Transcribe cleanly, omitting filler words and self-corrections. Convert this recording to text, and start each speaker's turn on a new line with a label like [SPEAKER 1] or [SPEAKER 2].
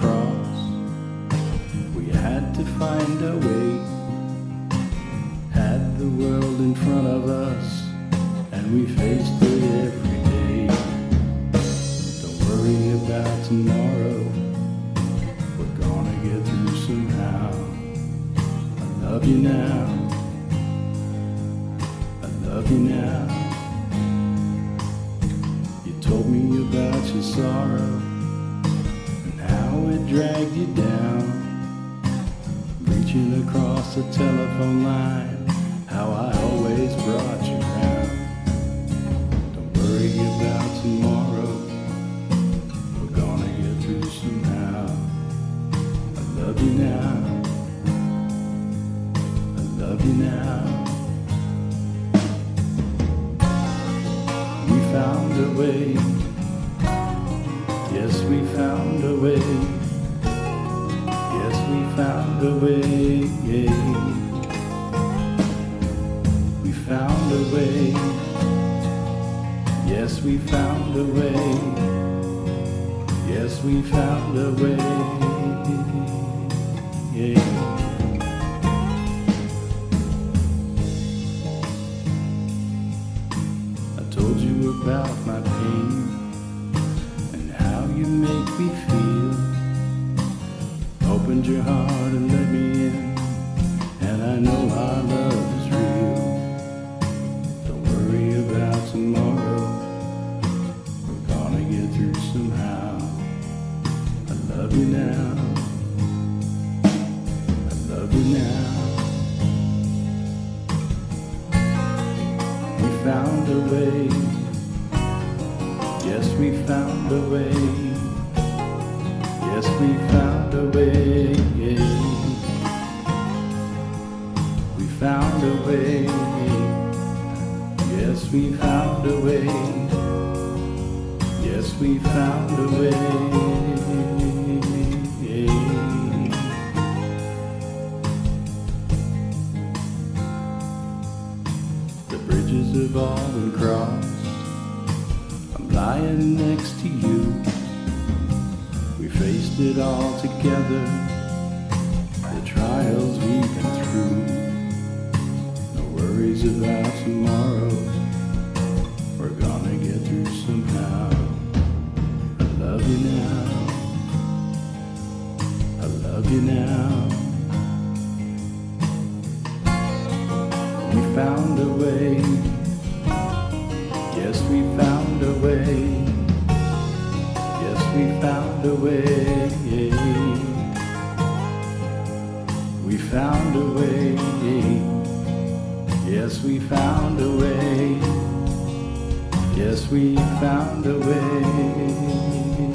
[SPEAKER 1] cross. We had to find a way. Had the world in front of us, and we faced it every day. Don't worry about tomorrow, we're gonna get through somehow. I love you now, I love you now. You told me about your sorrow and how it dragged you down, reaching across the telephone line, how I always brought you round. Don't worry about tomorrow, we're gonna get through somehow. I love you now, I love you now. We found a way, yes we found a way, yes we found a way, we found a way, yes we found a way, yes we found a way, I told you about my pain and how you make me feel. Opened your heart and let me in, and I know our love is real. Don't worry about tomorrow, we're gonna get through somehow. I love you now, I love you now. We found a way, yes we found a way, yes we found a way, we found a way, yes we found a way, yes we found a way. The bridges have all been crossed, I'm lying next to you. We faced it all together, the trials we've been through. No worries about tomorrow, we're gonna get through somehow. I love you now, I love you now. We found a way, yes we found a way, yes we found a way, we found a way, yes we found a way, yes we found a way.